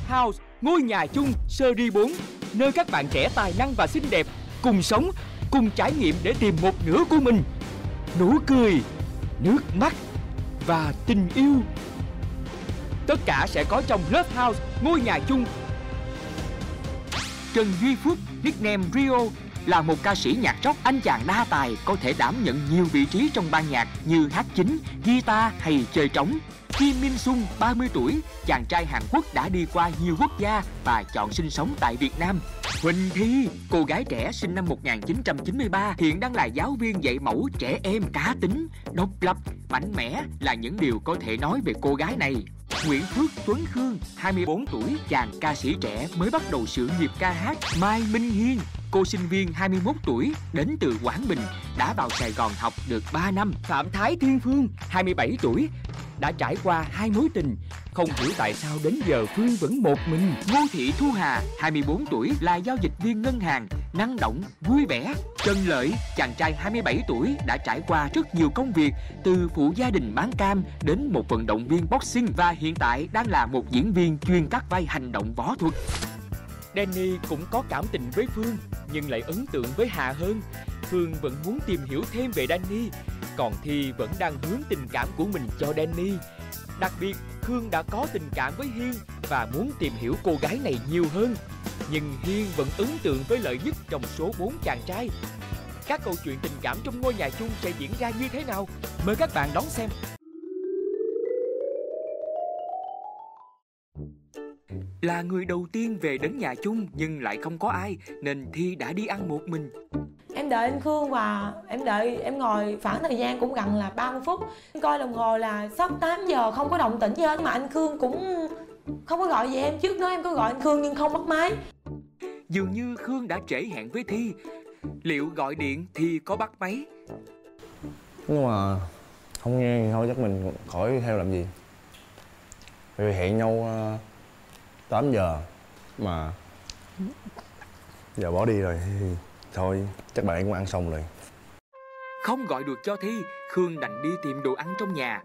House, ngôi nhà chung series 4, nơi các bạn trẻ tài năng và xinh đẹp cùng sống, cùng trải nghiệm để tìm một nửa của mình. Nụ cười, nước mắt và tình yêu. Tất cả sẽ có trong Love House, ngôi nhà chung. Trần Duy Phước, nickname Rio, là một ca sĩ nhạc rock. Anh chàng đa tài, có thể đảm nhận nhiều vị trí trong ban nhạc như hát chính, guitar hay chơi trống. Kim Min Sung, 30 tuổi, chàng trai Hàn Quốc đã đi qua nhiều quốc gia và chọn sinh sống tại Việt Nam. Huỳnh Thi, cô gái trẻ sinh năm 1993, hiện đang là giáo viên dạy mẫu trẻ em cá tính, độc lập, mạnh mẽ là những điều có thể nói về cô gái này. Nguyễn Phước Tuấn Khương, 24 tuổi, chàng ca sĩ trẻ mới bắt đầu sự nghiệp ca hát. Mai Minh Hiên, cô sinh viên 21 tuổi, đến từ Quảng Bình, đã vào Sài Gòn học được 3 năm. Phạm Thái Thiên Phương, 27 tuổi, đã trải qua 2 mối tình. Không hiểu tại sao đến giờ Phương vẫn một mình. Ngô Thị Thu Hà, 24 tuổi, là giao dịch viên ngân hàng, năng động, vui vẻ. Trần Lợi, chàng trai 27 tuổi, đã trải qua rất nhiều công việc, từ phụ gia đình bán cam đến một vận động viên boxing, và hiện tại đang là một diễn viên chuyên các vai hành động võ thuật. Danny cũng có cảm tình với Phương, nhưng lại ấn tượng với Hà hơn. Phương vẫn muốn tìm hiểu thêm về Danny, còn Thi vẫn đang hướng tình cảm của mình cho Danny. Đặc biệt, Khương đã có tình cảm với Hiên và muốn tìm hiểu cô gái này nhiều hơn. Nhưng Hiên vẫn ấn tượng với Lợi nhất trong số 4 chàng trai. Các câu chuyện tình cảm trong ngôi nhà chung sẽ diễn ra như thế nào? Mời các bạn đón xem. Là người đầu tiên về đến nhà chung nhưng lại không có ai, nên Thi đã đi ăn một mình. Em đợi anh Khương và em ngồi khoảng thời gian cũng gần là 30 phút. Coi đồng hồ là sắp 8 giờ không có động tĩnh gì hết, mà anh Khương cũng không có gọi về em. Trước đó em có gọi anh Khương nhưng không bắt máy. Dường như Khương đã trễ hẹn với Thi. Liệu gọi điện Thi có bắt máy? Nhưng mà không nghe thì thôi, chắc mình khỏi theo làm gì. Vì hẹn nhau 8 giờ mà giờ bỏ đi rồi thì thôi, chắc bạn ấy cũng ăn xong rồi. Không gọi được cho Thi, Khương đành đi tìm đồ ăn trong nhà.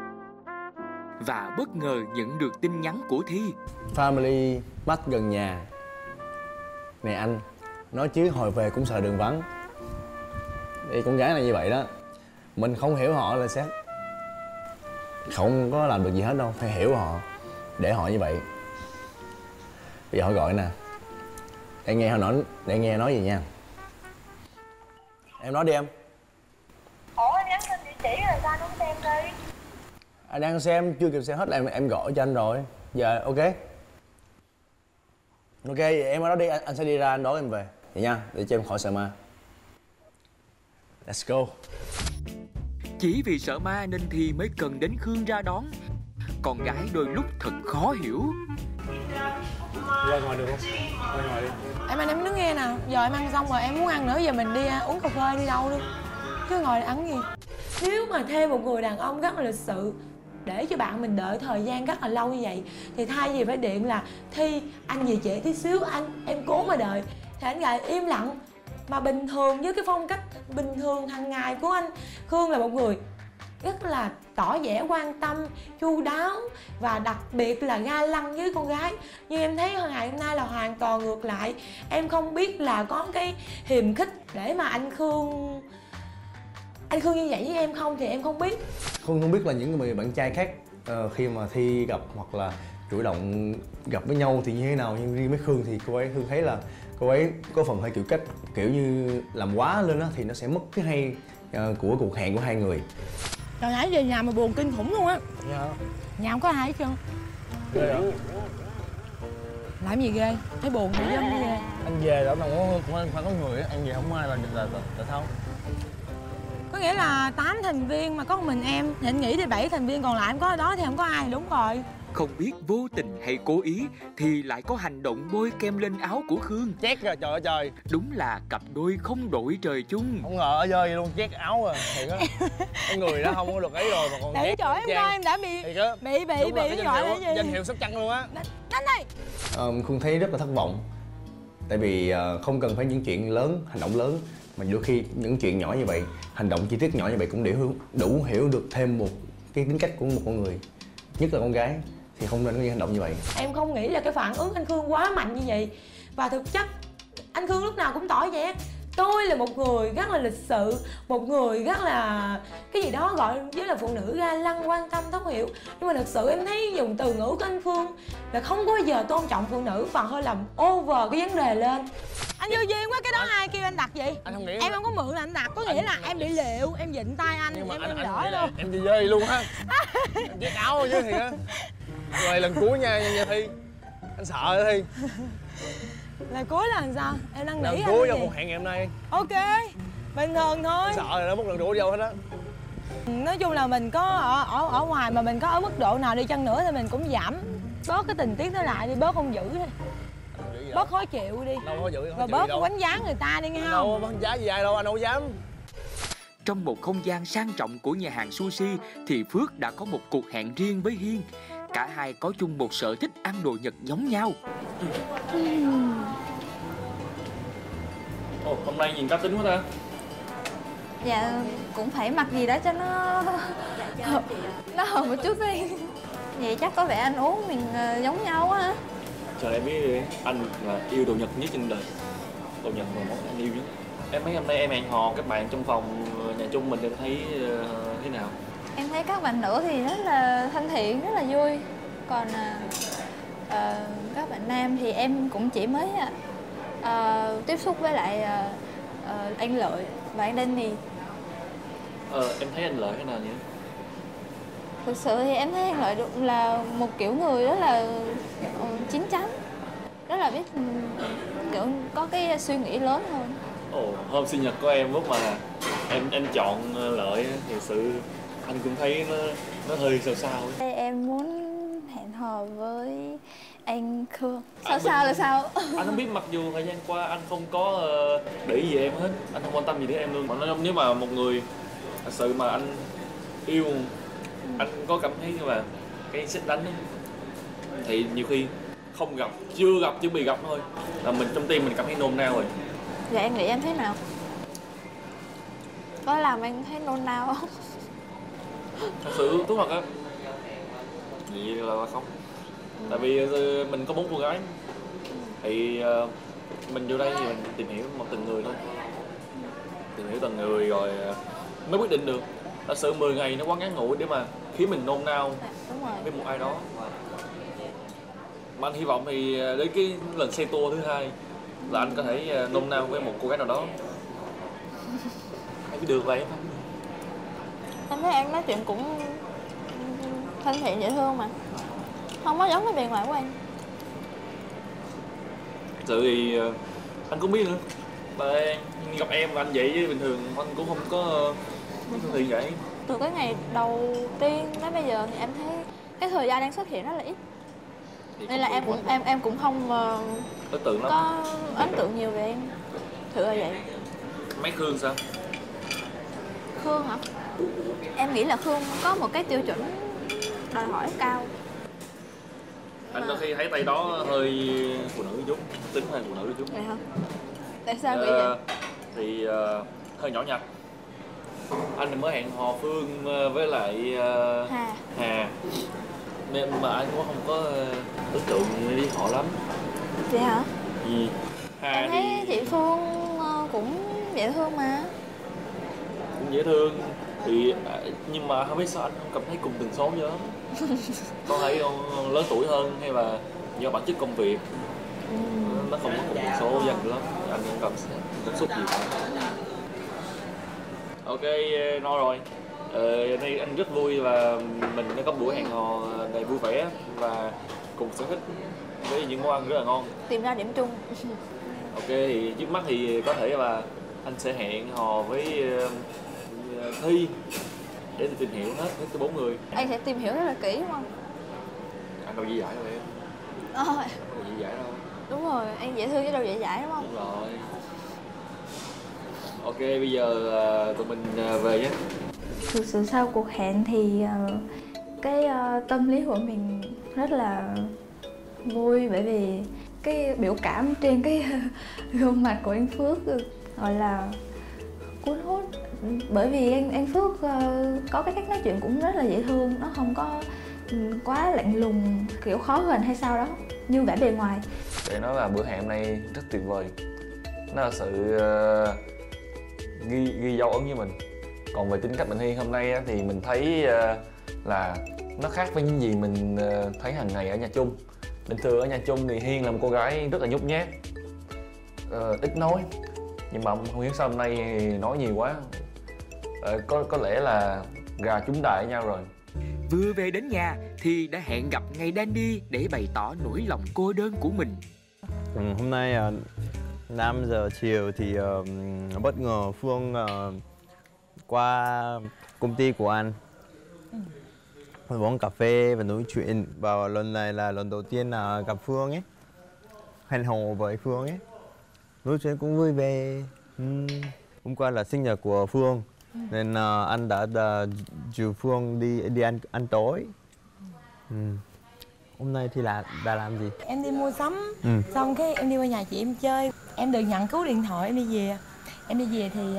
Và bất ngờ nhận được tin nhắn của Thi. Family Mart gần nhà. Nè anh, nói chứ hồi về cũng sợ đường vắng. Thì con gái là như vậy đó. Mình không hiểu họ là sẽ không có làm được gì hết đâu. Phải hiểu họ, để họ như vậy. Bây giờ họ gọi nè. Để nghe nói gì nha. Em nói đi em. Ủa anh nhắn tin địa chỉ rồi sao anh không xem đi? Anh đang xem, chưa kịp xem hết là em gọi cho anh rồi. Giờ ok. Ok, em ở đó đi, anh sẽ đi ra anh đón em về. Vậy nha, để cho em khỏi sợ ma. Let's go. Chỉ vì sợ ma nên Thi mới cần đến Khương ra đón. Con gái đôi lúc thật khó hiểu. Ra ngoài được không? Ra ngoài đi. Em đứng nghe nè, giờ em ăn xong rồi em muốn ăn nữa, giờ mình đi uống cà phê đi đâu đi. Chứ ngồi đây ăn gì. Nếu mà thêm một người đàn ông rất là lịch sự để cho bạn mình đợi thời gian rất là lâu như vậy, thì thay vì phải điện là Thi anh về trễ tí xíu, em cố mà đợi, thì anh lại im lặng. Mà bình thường với cái phong cách bình thường hàng ngày của anh, Khương là một người rất là tỏ vẻ quan tâm, chu đáo và đặc biệt là ga lăng với con gái. Nhưng em thấy ngày hôm nay là hoàn toàn ngược lại. Em không biết là có cái hiềm khích để mà anh Khương như vậy với em không thì em không biết. Không biết là những người bạn trai khác khi mà Thi gặp hoặc là chủ động gặp với nhau thì như thế nào, nhưng riêng với Khương thì Hương thấy là cô ấy có phần hơi kiểu cách, kiểu như làm quá lên đó thì nó sẽ mất cái hay của cuộc hẹn của hai người. Trời, nãy về nhà mà buồn kinh khủng luôn á. Dạ. Nhà không có ai hết trơn. Ghê hả? Làm gì ghê? Thấy buồn thì giống như ghê. Anh về đó đâu phải có người á, anh về không ai là tại sao? Có nghĩa là 8 thành viên mà có một mình em, thì anh nghĩ thì 7 thành viên còn lại em có ở đó thì không có ai, đúng rồi. Không biết vô tình hay cố ý thì lại có hành động bôi kem lên áo của Khương. Chét rồi, trời ơi trời. Đúng là cặp đôi không đội trời chung. Không ngờ ở dơi luôn, chét áo rồi. Thiệt á. Cái người đó không có được ấy rồi mà còn Để chỗ em coi em đã bị gọi là gì? Danh hiệu Sóc Trăng luôn á. Đánh đây. Khương thấy rất là thất vọng. Tại vì không cần phải những chuyện lớn, hành động lớn, mà đôi khi những chuyện nhỏ như vậy, hành động chi tiết nhỏ như vậy cũng đủ hiểu được thêm một cái tính cách của một con người, nhất là con gái. thì không nên có những hành động như vậy. Em không nghĩ là cái phản ứng anh Khương quá mạnh như vậy. Và thực chất anh Khương lúc nào cũng tỏ vẻ tôi là một người rất là lịch sự, một người rất là cái gì đó gọi với là phụ nữ ga lăng, quan tâm, thấu hiểu. Nhưng mà thực sự em thấy dùng từ ngữ của anh Phương là không có bao giờ tôn trọng phụ nữ và hơi làm over cái vấn đề lên. Anh vô duyên quá, cái đó ai kêu anh đặt vậy? Anh không nghĩ Em không có mượn là anh đặt, có nghĩa là em bị liệu, em vịn tay anh, nhưng mà em anh lỡ luôn. em đi dơi luôn ha. Em chiếc áo rồi chứ thiệt á. Rồi lần cuối nha Thi. Anh sợ Thi. Lần cuối là làm sao? Em đang nghĩ lần anh cuối cái trong gì? cuộc hẹn ngày hôm nay. Ok, bình thường thôi. Anh sợ rồi đó, mất lần rượu đi đâu hết á. Nói chung là mình có ở ngoài mà mình có ở mức độ nào đi chăng nữa thì mình cũng giảm bớt cái tình tiết đó lại đi, bớt không giữ đi, bớt khó chịu đi, đâu có giữ, và bớt quánh giá người ta đi nghe không? Đâu có giá gì ai đâu, anh đâu dám. Trong một không gian sang trọng của nhà hàng sushi thì Phước đã có một cuộc hẹn riêng với Hiên. Cả hai có chung một sở thích ăn đồ Nhật giống nhau. Ồ, hôm nay nhìn cá tính quá ta. Dạ, cũng phải mặc gì đó cho nó hợp một chút đi. Vậy chắc có vẻ ăn uống mình giống nhau á. Trời em biết đi, anh là yêu đồ Nhật nhất trên đời. Đồ Nhật là món anh yêu nhất. Em mấy hôm nay em hẹn hò các bạn trong phòng nhà chung mình, em thấy thế nào? Em thấy các bạn nữ thì rất là thân thiện, rất là vui. Còn các bạn nam thì em cũng chỉ mới tiếp xúc với lại anh Lợi và anh Danny. Em thấy anh Lợi thế nào nhỉ? Thực sự thì em thấy anh Lợi là một kiểu người rất là chín chắn, rất là biết kiểu có cái suy nghĩ lớn hơn. Ồ, hôm sinh nhật của em lúc mà em chọn Lợi thì sự anh cũng thấy nó hơi sao sao ấy. Đây em muốn hẹn hò với anh Khương. Sao Sao là sao? Anh không biết, mặc dù thời gian qua anh không có để ý gì em hết, anh không quan tâm gì đến em luôn. Mà nếu mà một người thật sự mà anh yêu, anh có cảm thấy như là cái sét đánh ấy, thì nhiều khi không gặp, chưa bị gặp thôi là mình trong tim mình cảm thấy nôn nao rồi. Dạ em nghĩ em thế nào? Có làm anh thấy nôn nao không? Thật sự thú thật á, vậy là không. Tại vì mình có 4 cô gái thì mình vô đây thì mình tìm hiểu một từng người thôi, tìm hiểu từng người rồi mới quyết định được. Thật sự 10 ngày nó quá ngắn ngủi để mà khiến mình nôn nao Đúng rồi. với một ai đó. Mà anh hy vọng thì đến cái lần xe tour thứ hai là anh có thể nôn nao với một cô gái nào đó. Em biết được vậy không? Em thấy anh nói chuyện cũng thân thiện dễ thương mà, không có giống cái bề ngoài của anh. Thật sự thì anh cũng biết nữa. Và gặp em và anh vậy chứ bình thường anh cũng không có thân thiện vậy. Từ cái ngày đầu tiên đến bây giờ thì em thấy cái thời gian anh xuất hiện rất là ít, nên là em cũng không ấn tượng lắm. có ấn tượng nhiều về em. Thử là vậy. Mấy Khương sao? Khương hả? Em nghĩ là Khương có một cái tiêu chuẩn đòi hỏi cao. Anh đôi khi thấy tay đó hơi phụ nữ chút, tính hơi phụ nữ chút. Vậy hả? Tại sao nghĩ vậy? Thì hơi nhỏ nhặt. Anh mới hẹn hò Phương với lại Hà, nên mà anh cũng không có ấn tượng với họ lắm. Vậy hả? Vì Hà Em thấy thì chị Phương cũng dễ thương mà. cũng dễ thương thì nhưng mà không biết sao anh không cảm thấy cùng tần số với lắm. Con thấy con lớn tuổi hơn hay là do bản chất công việc nó không có cùng tần số với anh lắm, anh không cảm xúc gì cả. Ok, nói rồi. Nay anh rất vui và mình đã có buổi hẹn hò đầy vui vẻ và cùng sở thích với những món ăn rất là ngon. Tìm ra điểm chung. Ok, thì trước mắt thì có thể là anh sẽ hẹn hò với Thi để tìm hiểu hết cái 4 người. Anh sẽ tìm hiểu rất là kỹ đúng không? Anh đâu dễ dãi đâu em. Ờ, Đâu dễ dãi đâu. đúng rồi, anh dễ thương chứ đâu dễ dãi đúng không? Đúng rồi. Ok, bây giờ tụi mình về nhé. Thực sự sau cuộc hẹn thì cái tâm lý của mình rất là vui, bởi vì cái biểu cảm trên cái gương mặt của anh Phước gọi là cuốn hút. Bởi vì anh Phước có cái cách nói chuyện cũng rất là dễ thương, nó không có quá lạnh lùng, kiểu khó gần hay sao đó, như vẻ bề ngoài. Để nói là bữa hẹn hôm nay rất tuyệt vời. Nó là sự ghi dấu ấn với mình. Còn về tính cách Mạnh Hiên hôm nay á, thì mình thấy là nó khác với những gì mình thấy hàng ngày ở nhà chung. Bình thường ở nhà chung thì Hiên là một cô gái rất là nhút nhát, ít nói. Nhưng mà không hiểu sao hôm nay nói nhiều quá. Có lẽ là gà trúng đại với nhau rồi. Vừa về đến nhà thì đã hẹn gặp ngày Danny để bày tỏ nỗi lòng cô đơn của mình. Hôm nay 5 giờ chiều thì bất ngờ Phương qua công ty của anh. Uống cà phê và nói chuyện. Và lần này là lần đầu tiên là gặp Phương ấy, hẹn hò với Phương ấy, nói chuyện cũng vui vẻ. Hôm qua là sinh nhật của Phương nên anh đã dìu Phương đi ăn tối. Hôm nay thì đã làm gì? Em đi mua sắm, xong cái em đi qua nhà chị em chơi. Em được nhận cứu điện thoại em đi về. Em đi về thì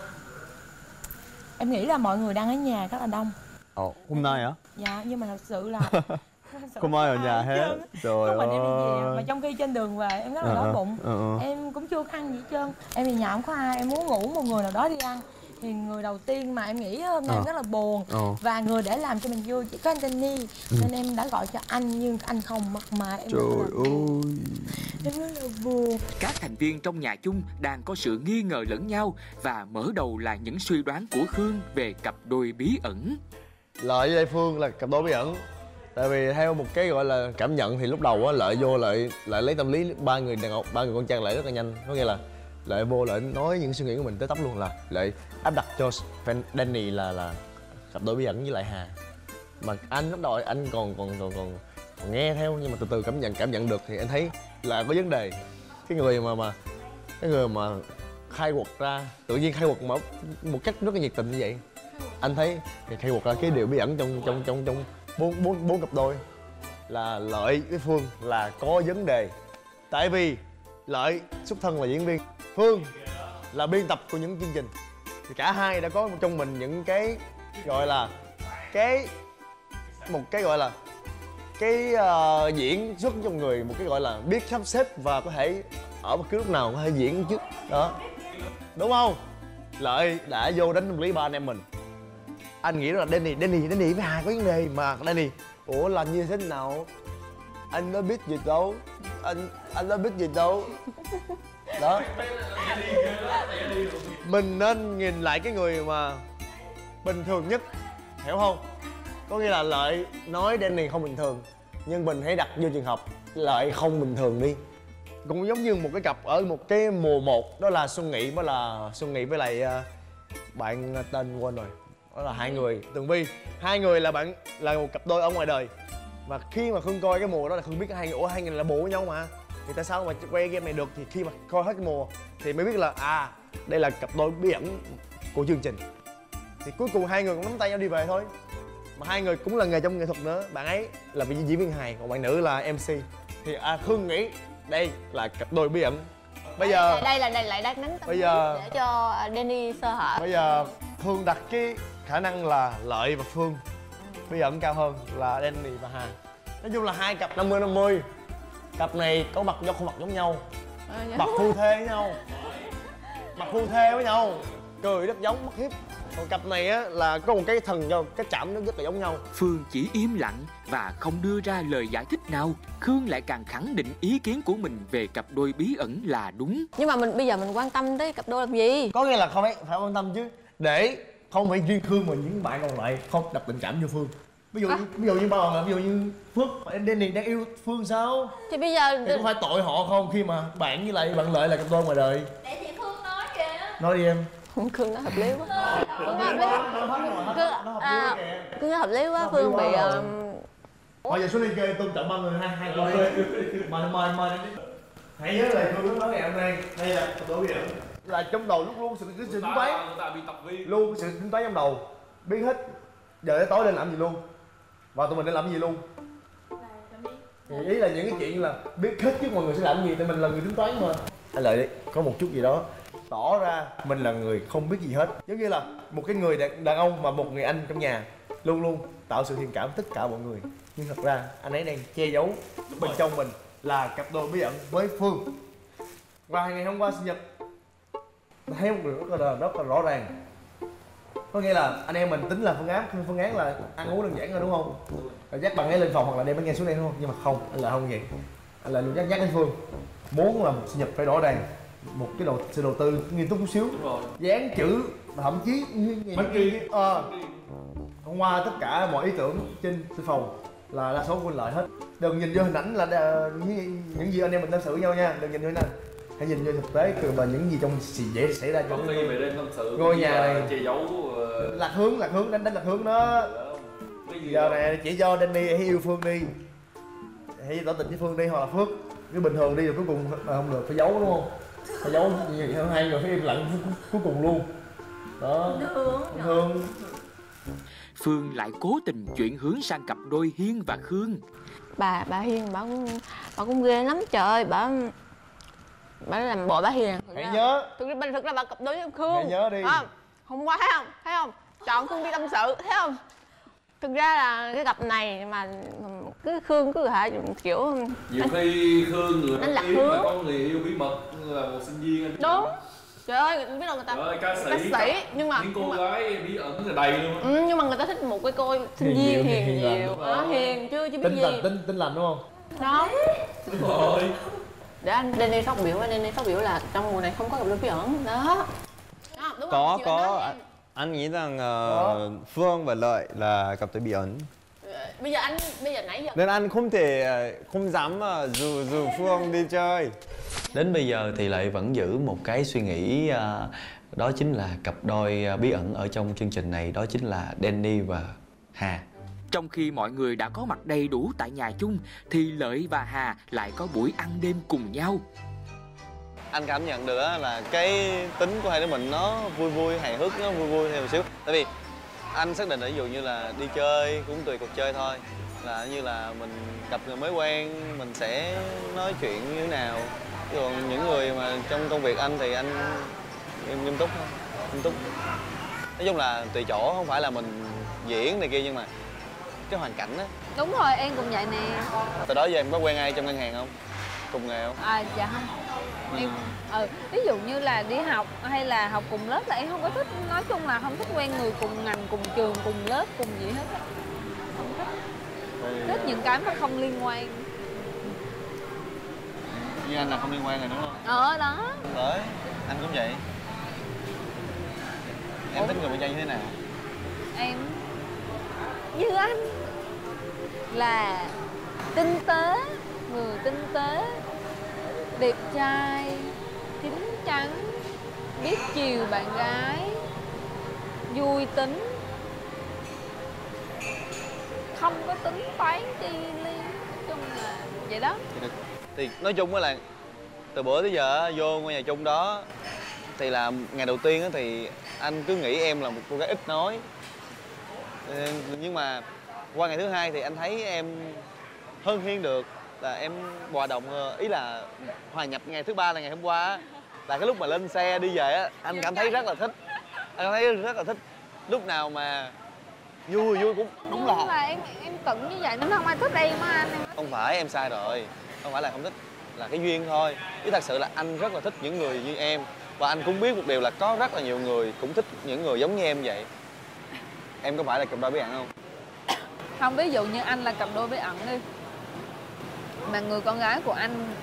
em nghĩ là mọi người đang ở nhà rất là đông. Hôm nay hả? Dạ, nhưng mà thật sự là không ai ở nhà hết. Trời ơi. Mình em đi về mà trong khi trên đường về em rất là đói bụng. Em cũng chưa ăn gì hết trơn. Em về nhà không có ai, em muốn ngủ một người nào đó đi ăn. Thì người đầu tiên mà em nghĩ hôm nay em rất là buồn và người để làm cho mình vui chỉ có anh Danny. Nên em đã gọi cho anh nhưng anh không mặt mà em. Trời ơi, em rất là buồn. Các thành viên trong nhà chung đang có sự nghi ngờ lẫn nhau và mở đầu là những suy đoán của Khương về cặp đôi bí ẩn. Lợi với Phương là cặp đôi bí ẩn. Tại vì theo một cái gọi là cảm nhận thì lúc đầu á, Lợi vô Lợi lấy tâm lý ba người đàn ông, ba người con trai Lợi rất là nhanh. Có nghĩa là Lợi vô Lợi nói những suy nghĩ của mình tới tấp luôn, là Lợi áp đặt cho Danny là cặp đôi bí ẩn với lại Hà. Mà anh lúc đầu anh còn nghe theo, nhưng mà từ từ cảm nhận được thì anh thấy là có vấn đề. Cái người mà khai quật ra, tự nhiên khai quật một cách rất là nhiệt tình như vậy. Anh thấy thì khai quật ra cái điều bí ẩn trong bốn cặp đôi là Lợi với Phương là có vấn đề. Tại vì Lợi xuất thân là diễn viên, Phương là biên tập của những chương trình, thì cả hai đã có trong mình những cái gọi là diễn xuất trong người, một cái gọi là biết sắp xếp và có thể ở bất cứ lúc nào có thể diễn trước đó, đúng không? Lợi đã vô đánh tâm lý ba anh em mình. Anh nghĩ là Danny với Hà có vấn đề mà Danny ủa là như thế nào, anh đã biết gì đâu, anh đã biết gì đâu đó. Mình nên nhìn lại cái người mà bình thường nhất, hiểu không? Có nghĩa là Lợi nói Danny không bình thường, nhưng mình hãy đặt vô trường hợp Lợi không bình thường đi. Cũng giống như một cái cặp ở một cái mùa 1, đó là Xuân Nghị với lại bạn tên quên rồi. Đó là hai người, Tường Vi. Hai người là một cặp đôi ở ngoài đời. Và khi mà Khương coi cái mùa đó là Khương biết hai người là bồ với nhau mà. Thì tại sao mà quay game này được, thì khi mà coi hết cái mùa thì mới biết là đây là cặp đôi bí ẩn của chương trình. Thì cuối cùng hai người cũng nắm tay nhau đi về thôi. Mà hai người cũng là nghề trong nghệ thuật nữa. Bạn ấy là diễn viên hài, còn bạn nữ là MC. Thì Khương nghĩ đây là cặp đôi bí ẩn. Bây giờ đây lại đang nắm bây giờ để cho Danny sơ hở. Bây giờ Khương đặt cái khả năng là Lợi và Phương bí ẩn cao hơn là Danny và Hà. Nói chung là hai cặp 50-50. Cặp này có mặt không mặt giống nhau, mặt phu thê với nhau, cười rất giống mất hiếp. Còn cặp này á là có một cái thần do cái chạm nó rất là giống nhau. Phương chỉ im lặng và không đưa ra lời giải thích nào. Khương lại càng khẳng định ý kiến của mình về cặp đôi bí ẩn là đúng. Nhưng mà bây giờ mình quan tâm tới cặp đôi làm gì? Có nghĩa là không phải quan tâm chứ, để không phải riêng Khương mà những bạn còn lại không đặt tình cảm cho Phương. Ví dụ như bao là ví dụ như Phước Danny đang yêu Phương sao? Thì bây giờ thì có phải tội họ không khi mà bạn với lại bạn Lợi là cặp đôi ngoài đời? Để chị Khương nói kìa. Nói đi em. Khương nó hợp lý quá. Khương nó hợp lý quá. Phương bị Bây giờ xuống đi chơi tôn trọng ba người hai con đi. Mời hãy nhớ lời Khương nói ngày hôm nay, đây là cặp đôi bí ẩn. Là trong đầu luôn sự tính toán, luôn sự tính toán trong đầu, biết hết giờ tới tối nên làm gì luôn và tụi mình nên làm gì luôn. Thì ý là những cái chuyện là biết hết trước mọi người sẽ làm gì, tại mình là người tính toán mà. Anh Lợi đi, có một chút gì đó tỏ ra mình là người không biết gì hết, giống như là một cái người đàn ông và một người anh trong nhà luôn luôn tạo sự thiện cảm tất cả mọi người, nhưng thật ra anh ấy đang che giấu bên trong mình là cặp đôi bí ẩn với Phương. Và ngày hôm qua sinh nhật thấy một điều rất là rõ ràng, có nghĩa là anh em mình tính là phương án là ăn uống đơn giản thôi đúng không, rồi dắt bạn ấy lên phòng hoặc là đem bánh nghe xuống đây đúng không, nhưng mà không, anh lại không vậy, anh lại luôn nhắc đến Phương, muốn là một sinh nhật phải rõ ràng, một cái sự đầu tư nghiêm túc chút xíu, dán chữ, thậm chí hôm qua tất cả mọi ý tưởng trên phòng là đa số Quỳnh lợi hết. Đừng nhìn vô hình ảnh là những gì anh em mình tâm sự với nhau nha, đừng nhìn vô hình ảnh, hãy nhìn vô thực tế và những gì trong dễ xảy ra trong ngôi nhà này. Che giấu lạc hướng đánh lạc hướng đó. Giờ này chỉ do Danny hãy yêu Phương đi, hãy tỏ tình với Phương đi, hoặc là Phước cứ bình thường đi, rồi cuối cùng không được phải giấu đúng không, phải giấu như vậy hai người phải im lặng cuối cùng luôn đó. Thương Phương lại cố tình chuyển hướng sang cặp đôi Hiên và Khương. Bà Hiên bà cũng ghê lắm trời ơi, bà làm bộ bà Hiền. hãy nhớ, Thực ra bà cặp đôi với Khương. hãy nhớ đi. Hôm qua thấy không chọn Khương đi tâm sự, thấy không, thực ra là cái cặp này mà cứ Khương cứ kiểu nhiều khi Khương người anh lạc mà hướng, có người yêu bí mật là một sinh viên. đúng. Trời ơi, biết đâu người ta ca sĩ nhưng mà những cô gái bí ẩn là đầy luôn. Nhưng mà người ta thích một cái cô sinh viên hiền nhiều, hiền chưa biết gì. Tin lành đúng không? Đó. Đúng rồi. Để anh Danny phát biểu là trong mùa này không có cặp đôi bí ẩn đó. Đúng có. Anh nghĩ rằng Phương và Lợi là cặp đôi bí ẩn. Bây giờ nãy giờ nên anh không dám dù Phương đi chơi. Đến bây giờ thì Lợi vẫn giữ một cái suy nghĩ, đó chính là cặp đôi bí ẩn ở trong chương trình này, đó chính là Danny và Hà. Trong khi mọi người đã có mặt đầy đủ tại nhà chung thì Lợi và Hà lại có buổi ăn đêm cùng nhau. Anh cảm nhận được là cái tính của hai đứa mình nó vui hài hước, nó vui theo một xíu. Tại vì anh xác định là ví dụ như là đi chơi cũng tùy cuộc chơi thôi, là như là mình gặp người mới quen mình sẽ nói chuyện như thế nào. Còn những người mà trong công việc anh thì anh nghiêm túc. Nói chung là tùy chỗ, không phải là mình diễn này kia, nhưng mà cái hoàn cảnh á. Đúng rồi, em cũng vậy nè. Từ đó giờ em có quen ai trong ngân hàng không? Cùng nghề không? Dạ không. Em ví dụ như là đi học hay là học cùng lớp là em không có thích, nói chung là không thích quen người cùng ngành, cùng trường, cùng lớp, cùng gì hết á. Không thích. Thích những cái mà không liên quan. Như anh là không liên quan rồi đúng không? Đó. Đấy, anh cũng vậy. Em thích người bên trai như thế nào? Em như anh là tinh tế, người tinh tế, đẹp trai, chín chắn, biết chiều bạn gái, vui tính, không có tính toán chi ly, nói chung là vậy đó. Thì nói chung là từ bữa tới giờ vô ngôi nhà chung đó thì là ngày đầu tiên thì anh cứ nghĩ em là một cô gái ít nói, nhưng mà qua ngày thứ hai thì anh thấy em hơn Hiên được, là em hòa đồng, ý là hòa nhập. Ngày thứ ba là ngày hôm qua là cái lúc mà lên xe đi về á, anh cảm thấy rất là thích. Lúc nào mà vui cũng đúng là. Nhưng mà em cận như vậy nên không ai thích em á anh. Không phải, em sai rồi, không phải là không thích, là cái duyên thôi. Chứ thật sự là anh rất là thích những người như em, và anh cũng biết một điều là có rất là nhiều người cũng thích những người giống như em vậy. Em có phải là cặp đôi bí ẩn không? Không, ví dụ như anh là cặp đôi bí ẩn đi, mà người con gái của anh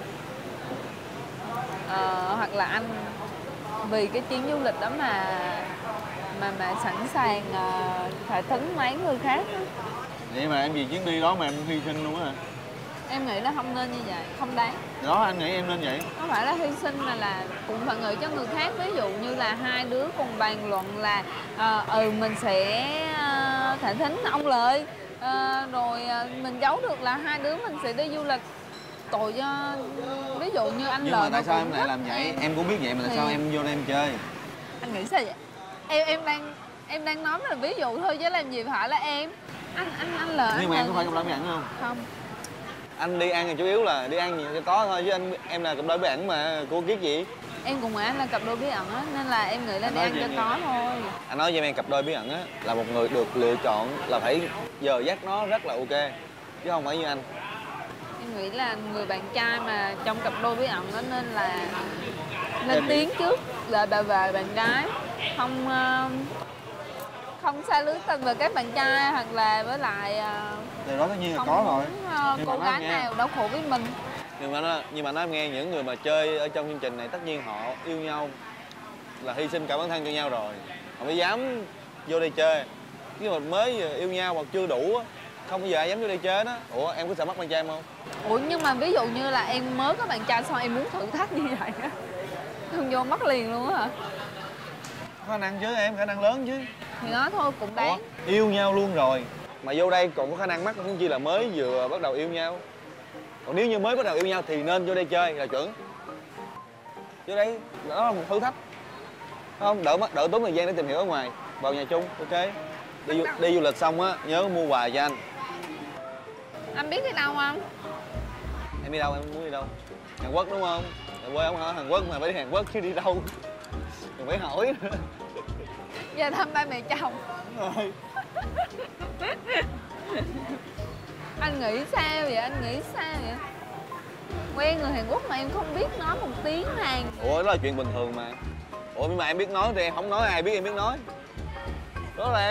hoặc là anh vì cái chuyến du lịch đó mà sẵn sàng phải thấn mấy người khác đó. Vậy mà em vì chuyến đi đó mà em hy sinh luôn á? Em nghĩ là không nên như vậy, không đáng. Đó, anh nghĩ em nên vậy. Không phải là hy sinh mà là cũng phải nghĩ cho người khác. Ví dụ như là hai đứa cùng bàn luận là mình sẽ thả thính ông Lợi, rồi mình giấu được là hai đứa mình sẽ đi du lịch. Tội cho ví dụ như anh Lợi. Nhưng mà tại sao em lại làm vậy? Em cũng biết vậy mà tại sao em vô đây em chơi? Anh nghĩ sao vậy? Em đang nói là ví dụ thôi chứ làm gì phải là em. Anh Lợi. Nhưng mà em có phải cặp đôi bí ẩn không? Không. Anh đi ăn thì chủ yếu là đi ăn cho có thôi, chứ em là cặp đôi bí ẩn mà, cô kiết gì? Em cùng anh là cặp đôi bí ẩn á, nên là em nghĩ là đi ăn cho có thôi. Anh nói với em cặp đôi bí ẩn á là một người được lựa chọn là phải giờ dắt nó rất là ok, chứ không phải như anh. Em nghĩ là người bạn trai mà trong cặp đôi bí ẩn đó nên là lên tiếng trước để bảo vệ bạn gái, không xa lưới tình với các bạn trai, hoặc là với lại Điều đó tất nhiên là không có rồi. muốn cô gái nào đau khổ với mình. Nhưng mà nói em nghe, những người mà chơi ở trong chương trình này tất nhiên họ yêu nhau là hy sinh cả bản thân cho nhau rồi, họ mới dám vô đây chơi. Chứ mà mới yêu nhau hoặc chưa đủ á, không bao giờ ai dám vô đây chơi đó. Ủa em có sợ mất bạn trai em không? Ủa nhưng mà ví dụ như là em mới có bạn trai xong em muốn thử thách như vậy á, không vô mất liền luôn á hả? Khả năng chứ em, khả năng lớn chứ. Thì nói thôi cũng đáng. Ủa, yêu nhau luôn rồi mà vô đây còn có khả năng mắc, không chỉ là mới vừa bắt đầu yêu nhau. Còn nếu như mới bắt đầu yêu nhau thì nên vô đây chơi là chuẩn. Vô đây đó là một thử thách, không đỡ tốn thời gian để tìm hiểu ở ngoài. Vào nhà chung, ok. Đi du lịch xong á nhớ mua quà cho anh. Anh biết đi đâu không? Em đi đâu, em muốn đi đâu? Hàn Quốc đúng không? Em quê không hả? Hàn Quốc mà phải đi Hàn Quốc chứ đi đâu? Đừng phải hỏi nữa. Về thăm ba mẹ chồng. Rồi. Anh nghĩ sao vậy? Anh nghĩ sao vậy? Quen người Hàn Quốc mà em không biết nói một tiếng Hàn. Ủa đó là chuyện bình thường mà. Ủa nhưng mà em biết nói thì em không nói ai biết em biết nói. Đó là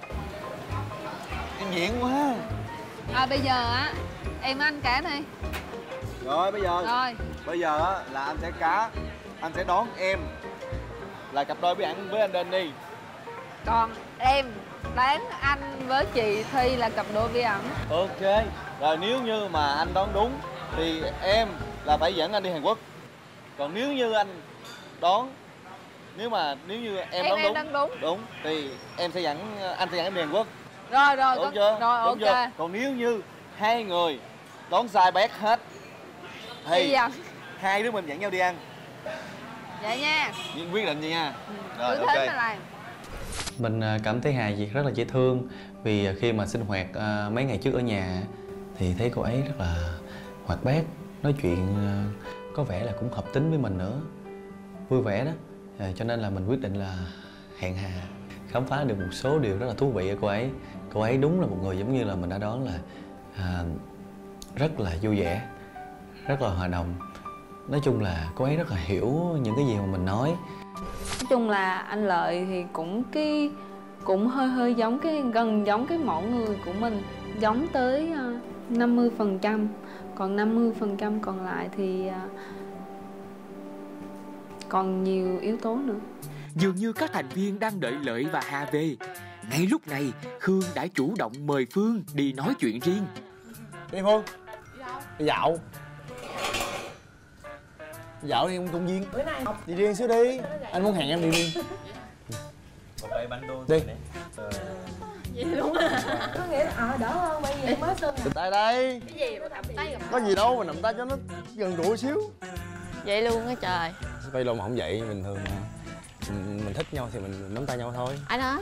em diễn quá. Bây giờ á em anh cả đi. Rồi bây giờ. Rồi. Bây giờ á là anh sẽ cá. Anh sẽ đón em là cặp đôi bí ẩn với anh Danny. Còn em đoán anh với chị Thi là cặp đôi bí ẩn. Ok. Rồi nếu như mà anh đoán đúng thì em là phải dẫn anh đi Hàn Quốc. Còn nếu như anh đoán nếu như em đoán đúng thì anh sẽ dẫn em đi Hàn Quốc. Rồi đúng chưa? Rồi đúng ok chưa? Còn nếu như hai người đoán sai bét hết thì hai đứa mình dẫn nhau đi ăn. Vậy nha. Quyết định vậy nha. Rồi Cứ ok. thế mà làm. Mình cảm thấy Hà Việt rất là dễ thương. Vì khi mà sinh hoạt mấy ngày trước ở nhà thì thấy cô ấy rất là hoạt bát, nói chuyện có vẻ là cũng hợp tính với mình nữa, vui vẻ đó. Cho nên là mình quyết định là hẹn Hà. Khám phá được một số điều rất là thú vị ở cô ấy. Cô ấy đúng là một người giống như là mình đã đoán là rất là vui vẻ, rất là hòa đồng. Nói chung là cô ấy rất là hiểu những cái gì mà mình nói. Nói chung là anh Lợi thì cũng hơi giống gần giống cái mẫu người của mình, giống tới 50%, còn 50% còn lại thì còn nhiều yếu tố nữa. Dường như các thành viên đang đợi Lợi và Hà về. Ngay lúc này Khương đã chủ động mời Phương đi nói chuyện riêng. Đi Phương. Đi dạo. Dạo đi công viên. Bữa nay Đi riêng xíu đi. Anh muốn hẹn em đi riêng. Đi. vậy luôn á. Có nghĩa là đỡ hơn bởi vì em mới sinh. Từ tay đây. Cái gì mà thầm tay gặp Có gì đâu mà nằm tay cho nó gần gũi xíu. vậy luôn á trời. Tay lông không vậy, bình thường mà. Mình thích nhau thì mình nắm tay nhau thôi. Ai nói?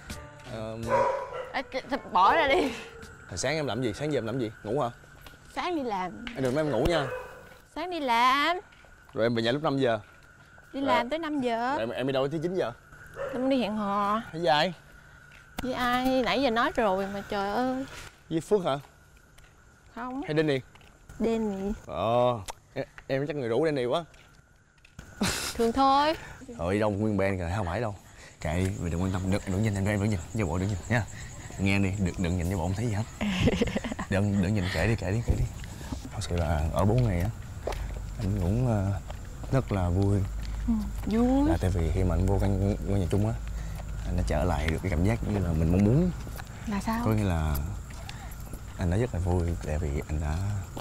Bỏ ra đi. Hồi sáng em làm gì? Sáng giờ em làm gì? Ngủ hả? Sáng đi làm. Em đừng nói em ngủ nha. Sáng đi làm. Rồi em về nhà lúc 5 giờ. Đi làm tới 5 giờ. Rồi em đi đâu tới 9 giờ? Em đi hẹn hò. Với ai? Với ai? Nãy giờ nói rồi mà trời ơi. Với Phước hả? Không. Hay Danny? Danny. Em chắc người rủ Danny quá. Thường thôi. Rồi đâu nguyên band rồi, không phải đâu. Kệ, mình đừng quan tâm, đừng nhìn em, đừng nhìn, vô bộ đừng nhìn nha. Nghe đi, đừng nhìn vô bộ không thấy gì hết. Đừng nhìn, kệ đi. Thật sự là ở 4 ngày á, anh cũng rất là vui. Vui. Là tại vì khi mà anh vô căn ngôi nhà chung á, anh đã trở lại được cái cảm giác như là mình mong muốn. Là sao? Có nghĩa là anh đã rất là vui tại vì anh đã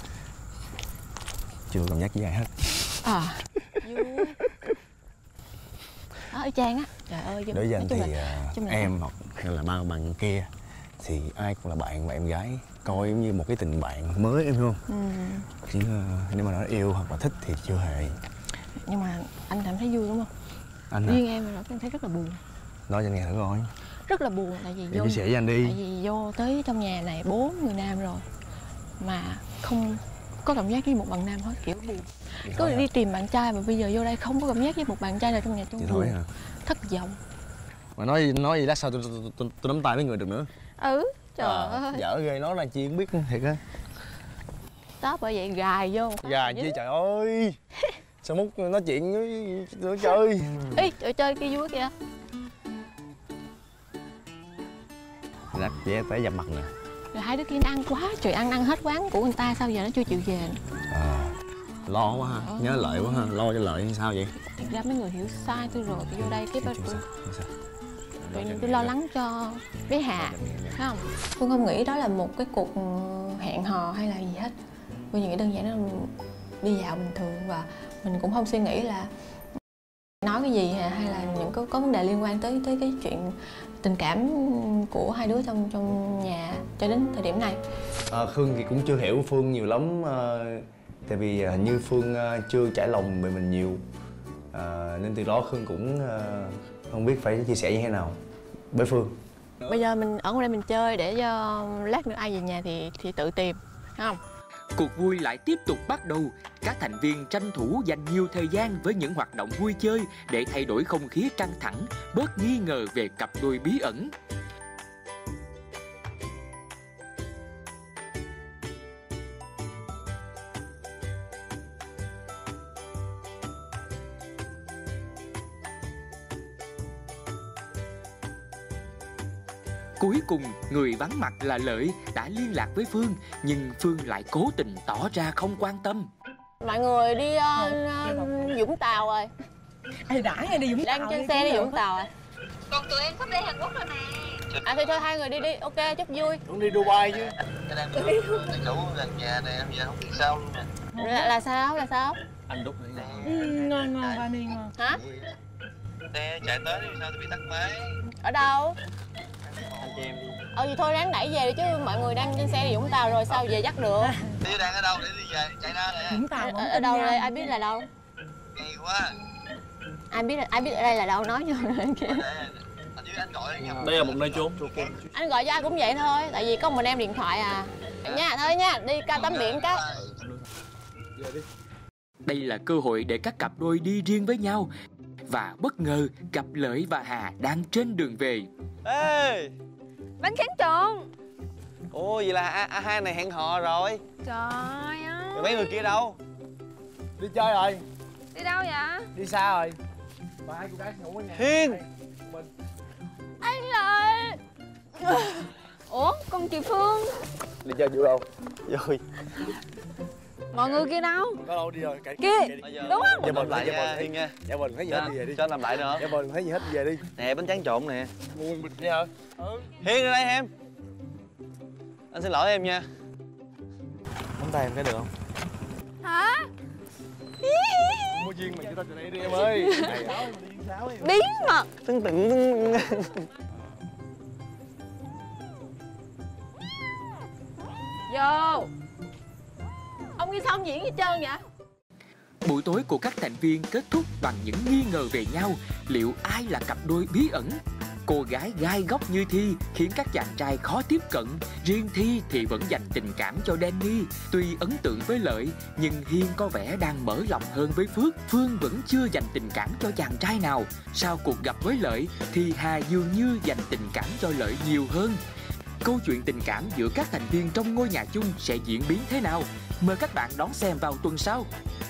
chưa có cảm giác với ai hết. Vui. Y chang á. Trời ơi. Đối với anh thì em hoặc hay là ba bạn kia thì ai cũng là bạn và em gái, coi giống như một cái tình bạn mới, em hiểu không? Chứ nếu mà nói yêu hoặc là thích thì chưa hề. Nhưng mà anh cảm thấy vui đúng không? Anh riêng em mà anh thấy rất là buồn. Nói cho anh nghe thử coi. Rất là buồn tại vì chia sẻ với anh đi. Tại vì vô tới trong nhà này 4 người nam rồi mà không có cảm giác với một bạn nam hết, kiểu buồn. Cứ đi tìm bạn trai mà bây giờ vô đây không có cảm giác với một bạn trai nào trong nhà, chung buồn, thất vọng. Mà nói gì lát sao tôi nắm tay mấy người được nữa. Trời ơi, dở ghê, nói là chi không biết thiệt á. đó bởi vậy gài vô. Gài chi trời ơi. Sao mút nói chuyện với tôi chơi. Ê, trời chơi kia vui kìa. Lát vé tới gặp mặt nè. Rồi hai đứa kia nó ăn quá trời, ăn hết quán của người ta, sao giờ nó chưa chịu về. Lo quá ha, nhớ Lợi quá ha, lo cho Lợi như sao vậy? Thật ra mấy người hiểu sai tôi rồi, tôi vô đây cái bắt tôi lo lắng cho bé Hà, phải không? Phương không nghĩ đó là một cái cuộc hẹn hò hay là gì hết. Phương chỉ nghĩ đơn giản là đi dạo bình thường, và mình cũng không suy nghĩ là nói cái gì hay là những có vấn đề liên quan tới cái chuyện tình cảm của hai đứa trong nhà cho đến thời điểm này. Khương thì cũng chưa hiểu Phương nhiều lắm, tại vì hình như Phương chưa trải lòng về mình nhiều, nên từ đó Khương cũng không biết phải chia sẻ như thế nào với Phương. Bây giờ mình ở ngoài đây mình chơi để cho lát nữa ai về nhà thì tự tìm, phải không? Cuộc vui lại tiếp tục bắt đầu. Các thành viên tranh thủ dành nhiều thời gian với những hoạt động vui chơi để thay đổi không khí căng thẳng, bớt nghi ngờ về cặp đôi bí ẩn. Cuối cùng, người vắng mặt là Lợi đã liên lạc với Phương, nhưng Phương lại cố tình tỏ ra không quan tâm. Mọi người đi Vũng Tàu rồi. Ê đã nghe đi Vũng Tàu. Đang trên xe đi Vũng Tàu rồi. Còn tụi em sắp đi Hàn Quốc rồi nè. Thì thôi hai người đi đi, ok, chúc vui. Cũng đi Dubai chứ. Cái đang đủ gần nhà này, em giờ không biết sao luôn nè. Là sao? Anh Đúc Ngon ba đi ngon. Hả? Xe chạy tới đi, sao tôi bị tắt máy. Ở đâu? anh chị em đi. Thì thôi ráng đẩy về đi chứ, mọi người đang trên xe đi Vũng Tàu rồi sao về dắt được. Đi đang ở đâu để đi về, chạy ra nè. Vũng Tàu Ở đâu đây, ai biết là đâu? Kỳ quá. Ai biết ở đây là đâu, nói cho kia. Anh gọi Đây là một nơi trốn. Anh gọi cho ai cũng vậy thôi, tại vì có mình em điện thoại à. Nha, thôi nha, đi cao tắm biển cái. Đây là cơ hội để các cặp đôi đi riêng với nhau. Và bất ngờ cặp Lợi và Hà đang trên đường về. Ê, Bánh tráng trộn. ồ vậy là hai này hẹn hò rồi. Trời ơi. Rồi mấy người kia đâu? Đi chơi rồi. Đi đâu vậy? Đi xa rồi. Và hai cô gái ngủ ở nhà. Hiên. Anh Lợi. Ủa, con chị Phương. Đi chơi vui không? Vui. Mọi người kia đâu? Có đâu đi rồi. Kia. Đúng không? Dạ mình lại lại Hiên nha. Dạ mình thấy gì hết đi về đi. Cho anh làm lại nữa. Dạ mình thấy gì hết đi về đi. Nè bánh tráng trộn nè. Mua bịch đi hả? Hiên ra đây em. Anh xin lỗi em nha. Nắm tay em cái được không? Hả? Mua duyên mình cho ta từ đây đi em ơi. Bí mật. Tưng tưng. Vô. Ông kia sao ông diễn hết trơn vậy? Buổi tối của các thành viên kết thúc bằng những nghi ngờ về nhau. Liệu ai là cặp đôi bí ẩn? Cô gái gai góc như Thi khiến các chàng trai khó tiếp cận. Riêng Thi thì vẫn dành tình cảm cho Danny. Tuy ấn tượng với Lợi, nhưng Hiên có vẻ đang mở lòng hơn với Phước. Phương vẫn chưa dành tình cảm cho chàng trai nào. Sau cuộc gặp với Lợi thì Hà dường như dành tình cảm cho Lợi nhiều hơn. Câu chuyện tình cảm giữa các thành viên trong ngôi nhà chung sẽ diễn biến thế nào? Mời các bạn đón xem vào tuần sau.